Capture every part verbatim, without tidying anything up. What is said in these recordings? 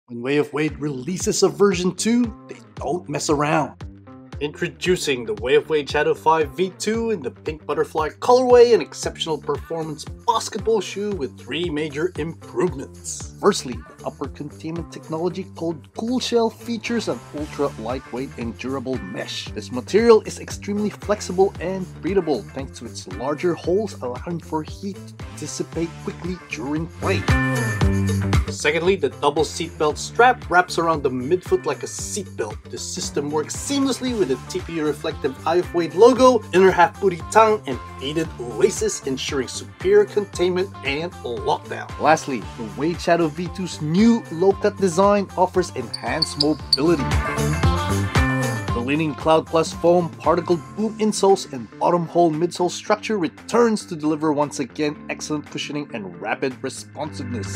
When Way of Wade releases a version two, they don't mess around. Introducing the Way of Wade Shadow five V two in the pink butterfly colorway, an exceptional performance basketball shoe with three major improvements. Firstly, the upper containment technology called Cool Shell features an ultra lightweight and durable mesh. This material is extremely flexible and breathable thanks to its larger holes, allowing for heat to dissipate quickly during play. Secondly, the double seatbelt strap wraps around the midfoot like a seatbelt. The system works seamlessly with the T P U-reflective Eye of Wade logo, inner half booty tongue, and beaded laces, ensuring superior containment and lockdown. Lastly, the Wade Shadow V two's new low-cut design offers enhanced mobility. The Li-Ning Cloud Plus foam, particle boom insoles, and bottom hole midsole structure returns to deliver once again excellent cushioning and rapid responsiveness.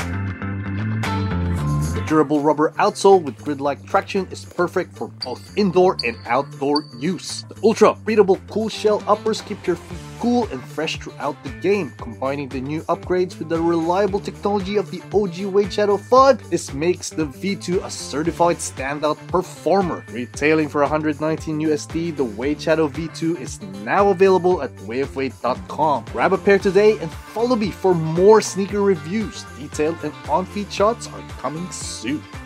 The durable rubber outsole with grid-like traction is perfect for both indoor and outdoor use. The ultra breathable Cool Shell uppers keep your feet cool and fresh throughout the game. Combining the new upgrades with the reliable technology of the O G Wade Shadow five, this makes the V two a certified standout performer. Retailing for one hundred nineteen U S D, the Wade Shadow V two is now available at way of wade dot com. Grab a pair today and follow me for more sneaker reviews. Detailed and on-feet shots are coming soon.